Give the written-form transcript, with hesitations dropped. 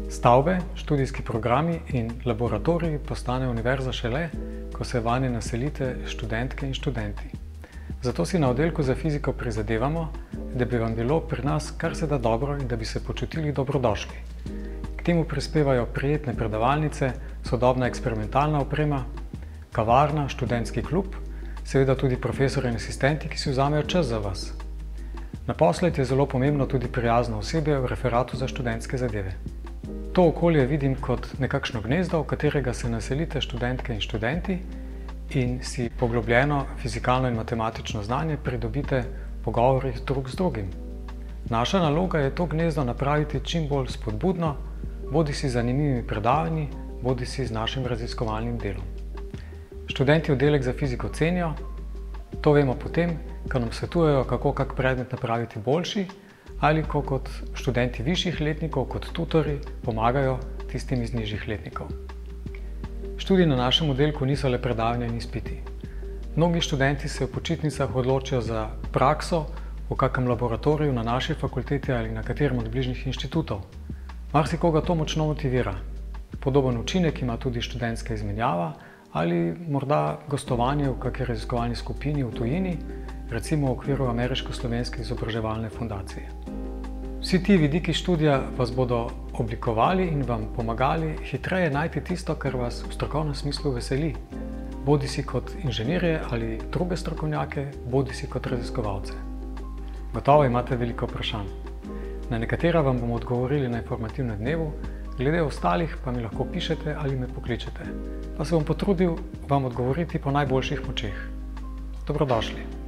Stavbe, študijski programi in laboratoriji postanejo univerza šele, ko se vanje naselite študentke in študenti. Zato si na oddelku za fiziko prizadevamo, da bi vam bilo pri nas kar se da dobro in da bi se počutili dobrodošli. K temu prispevajo prijetne predavalnice, sodobna eksperimentalna oprema, kavarna, študentski klub, seveda tudi profesori in asistenti, ki si vzamejo čas za vas. Naposled je zelo pomembno tudi prijazno osebje v referatu za študentske zadeve. To okolje vidim kot nekakšno gnezdo, v katerega se naselite študentke in študenti in si poglobljeno fizikalno in matematično znanje pridobite v pogovorih drug z drugim. Naša naloga je to gnezdo napraviti čim bolj spodbudno, bodisi z zanimivimi predavanji, bodisi z našim raziskovalnim delom. Študenti oddelek za fiziko cenijo, to vemo potem, ko nam svetujejo, kako kak predmet napraviti boljši, ali ko kot študenti višjih letnikov, kot tutorji, pomagajo tistim iz nižjih letnikov. Študiji na našem oddelku niso le predavanja in izpiti. Mnogi študenti se v počitnicah odločijo za prakso v kakem laboratoriju na naši fakulteti ali na katerem od bližnjih inštitutov. Marsikoga to močno motivira. Podoben učinek ima tudi študentska izmenjava ali morda gostovanje v kakšni raziskovalni skupini v tujini, recimo v okviru Ameriško-slovenske izobraževalne fundacije. Vsi ti vidiki študija vas bodo oblikovali in vam pomagali hitreje najti tisto, kar vas v strokovnem smislu veseli, bodisi kot inženirje ali druge strokovnjake, bodisi kot raziskovalce. Gotovo imate veliko vprašanj. Na nekatera vam bomo odgovorili na informativnem dnevu, glede ostalih pa mi lahko pišete ali me pokličete. Pa se bom potrudil vam odgovoriti po najboljših močeh. Dobrodošli!